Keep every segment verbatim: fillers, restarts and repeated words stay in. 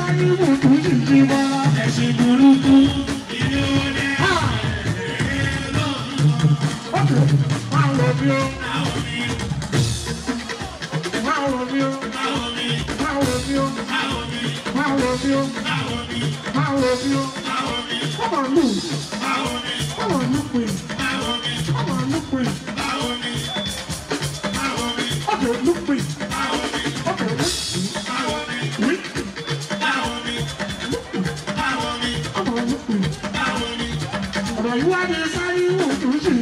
sáré mùtú jìjì bọ́lá. Ẹ̀sìn burúkú inú ní ọ̀kẹ́ máa wọ bí ó. Máa wọ bí ó. Máa wọ bí ó. Máa wọ bí ó. Máa wọ bí ó. Come on, look. Come on, look me. Come on, look me. Okay, look me. Okay, look me. Come on, look me. Ọ̀rọ̀ yìí wá ní sáré wò tó ṣe.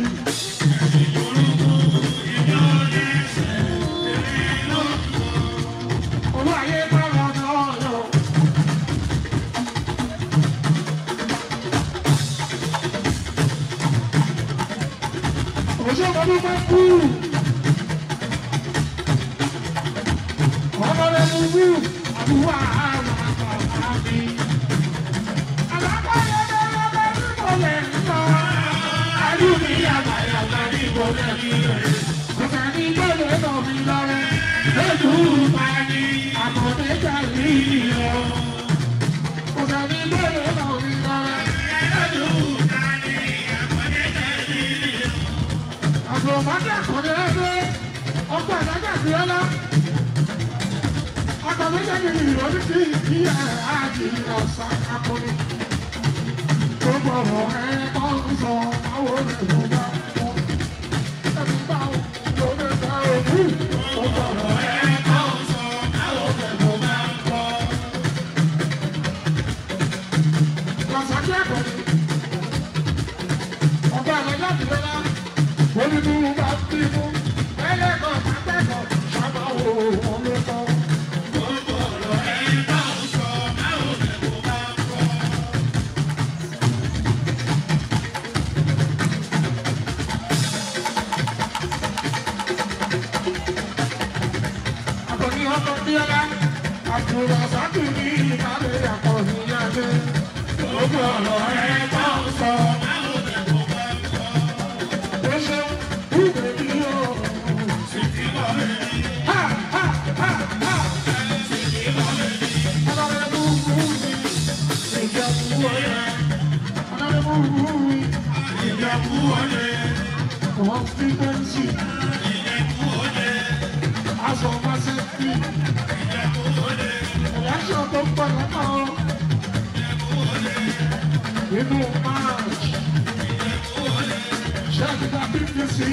Olú ayé bá wà náà lọ. Òṣèlú ọdún bá kú. Ọmọ rẹ̀ mú wú àbúwá àwọn àgbà mi. Àbábọ̀ yẹn lọ́wọ́ bá nígbò lẹ̀ ń lọ. Àdúgbò yàgbàyàgbà nígbò lẹ̀ ń lọ. Ọ̀sẹ̀ ní gbọ́dọ̀ lọ mi lọ́rẹ́. Lójú ìpàdé àmọ̀tẹ́jà ní ìlọ. Ọ̀sẹ̀ ní gbọ́dọ̀ lọ mi lọ́rẹ́. Lójú ìpàdé àmọ̀tẹ́jà ní ìlọ. Àgbọ̀mọ́jà kọ̀dé ẹgbẹ́ ọgbà ìdájà sí ọlá. Àgbàmọ́jà ní ìrọ̀lú sí ìdíyà àti ọ̀sán akọni. Tó gbọ́dọ̀ ẹ̀ tó ń sọ àwọn olùkọ́ bá wọn. Ẹni bá wọn ló lè ta òkú. Tó gbọ́dọ̀ ẹ̀ tó ń sọ àwọn olùkọ́ bá wọn. Lọ́sàkí àkọ́ni. Ọgbà ìdájà sí ọlá. Olùdúró bá bí mú. Ẹlẹ́kọ̀ọ́ pàtẹ́kọ̀ọ́ sábà wò wọ́n ló tọ́. Àjùlọ sátúndì ìkàlẹ̀ àkọ́ni yáde. Gbogbo ọ̀rọ̀ ẹ̀ bá ń sọ. Ó ṣeun ìwé bí o. Sìtì lọ́lẹ̀. Ha ha ha ha. Sìtì lọ́lẹ̀. Ọlọ́run mú mú mi. Ìjẹ̀bú wọlé. Ọlọ́run mú mú mi. Ìjẹ̀bú wọlé. Wọ́n fi bẹ́ńsì. Ìjẹ̀bú wọlé. Aṣọ máa ṣe fi. Aṣọ tó pọ̀ lọ́nà inú March ṣẹ́gbẹ́ta fífi sí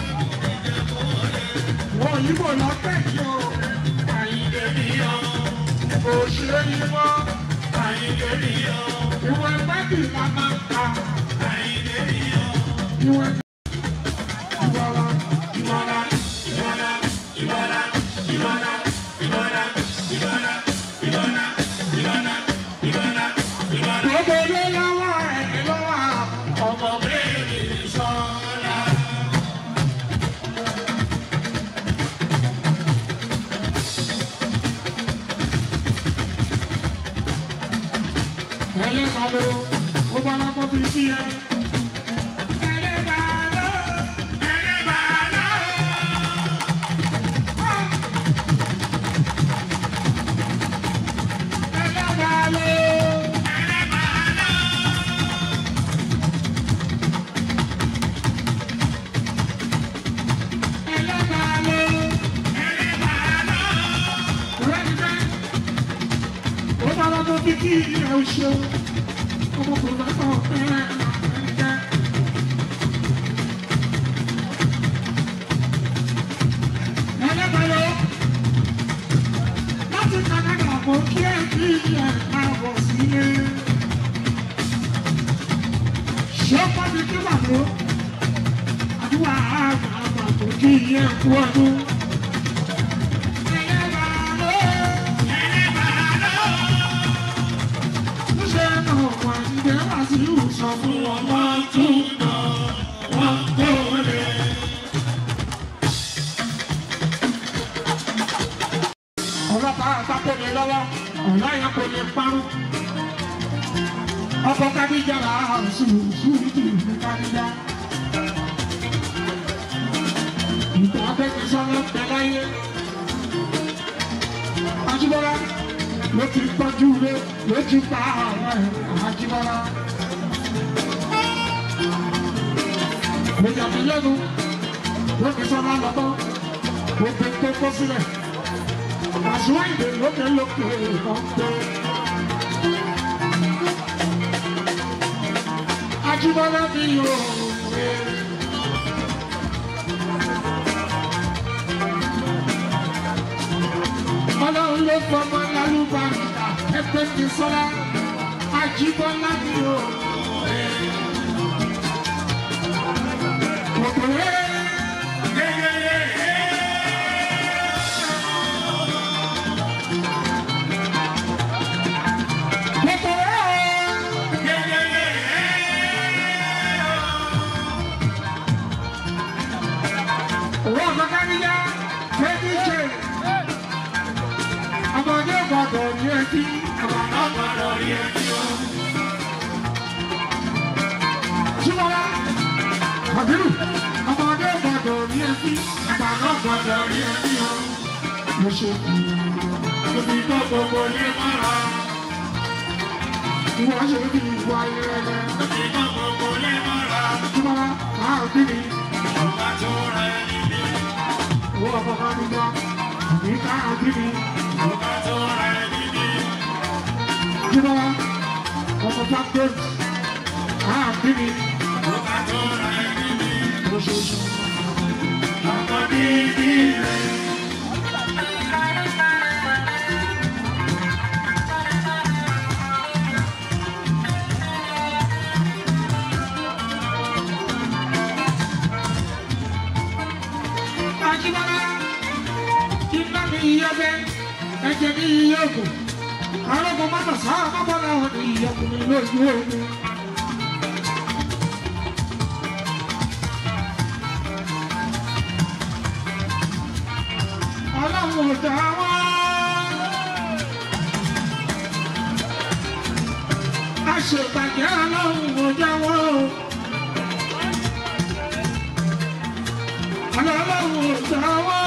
wọ́n yíbò lọ́pẹ́ yọ àyíké níyọ òṣèré yíbọ́ àyíké níyọ ìwọ̀n ẹgbẹ́bí la máa ń ta àyíké níyọ ìwọ̀n ìwọ̀ra ìwọ̀ra ìwọ̀ra ìwọ̀ra ìwọ̀ra ìwọ̀ra ìwọ̀ra. Ọkọ̀ Kadija la sùúrù sùúrù ní Kadija. Ìtàn abẹ́kẹ̀sọ́lọ́ tẹ̀láyé. Ajúbọ́lá ló ti tọ́jú rẹ lójú pa àwọn Àjíbọ́lá. Ìyàmí lẹ́nu ló fi sọ́nà lọ́tọ́ ó fi tó kó sílẹ̀ àṣùwọ̀n ìdè lókè lókè kan tó. Àjíbọ́lá bí yóò rè Ọlọ́run ló fọmọ lálùbáríkà ẹgbẹ́ ti sọ́lá Àjíbọ́lá bí yóò rè. Àbírù, ọmọdé gbọdọ̀ rí ẹbí, àgbà náà gbọdọ̀ rí ẹbí o. Mo ṣe ibi tó gbogbo ní mọ́ra. Ìwọ ṣe bí ìwà ìrẹ̀lẹ̀. Ibi tó gbogbo ní mọ́ra. Túmọ̀lá, máa bí mi. Ọba tó rẹ̀ níbi. Owó ọkọ̀ kan ní gbọ́. Àbí ká bí mi. Ọba tó rẹ̀ níbi. Túmọ̀lá, ọmọ Blackbird. Máa bí mi. Ọba tó rẹ̀ níbi. Ọkọ̀ bíbí rẹ̀. Àjíbọ́lá, iná ní iyọ̀bẹ, ẹ̀jẹ̀ ní iyọ̀gùn, arógun mọ́tò sáà mọ́bọ́lá wọn ní iyọ̀kùnrin lójú ogun. Ọlọ́run ò dá wá. Àṣebàjẹ́ Ọlọ́run ò dá wá. Ọlọ́run ò dá wá.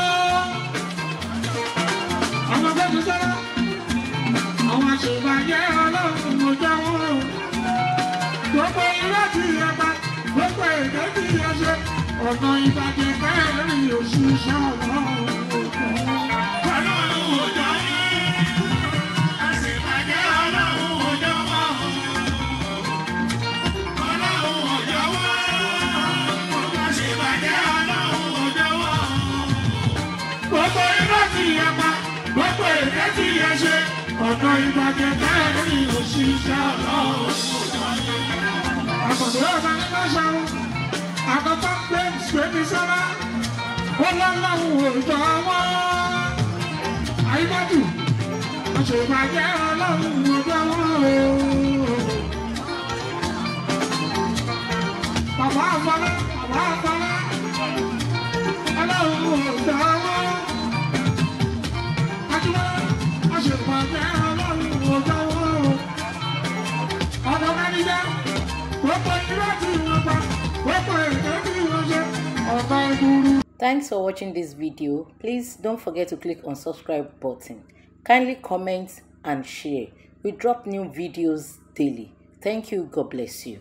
Ọmọ gbẹ́dùn sọ́lá. Àwọn àṣebàjẹ́ Ọlọ́run ò dá wá. Gbogbo irọ́ ti yẹ pa, gbogbo èdè ti yẹ ṣe. Ọ̀nà ìbàjẹ́ kẹrin òṣìṣẹ́ Ọlọ́run. Ọ̀nà ìbàjẹ́ kẹrin òṣìṣẹ́ Ọlọ́run. Àkọ̀dé ọ̀gá ní lọ́sàn-án, àkọ́kọ́ pé ṣèbí sọ́lá, ó lọ́lọ́run òjò wọn. Àyíbájú, àṣebàjẹ́ Ọlọ́run òjò wọn. Bàbá àfọlá, bàbá àfọlá, Ọlọ́run òjò wọn. Àjíbọ́lá, àṣebàjẹ́ Ọlọ́run òjò wọn. Ọ̀dọ̀ Kádíjà, gbogbo irọ́ tí wọ́n pa, gbogbo èdè tí wọ́n ṣe, ọ̀gá ìdúró. Thanks for watching this video. Please don't forget to click on subscribe button. Kindly comment and share. We drop new videos daily. Thank you. God bless you.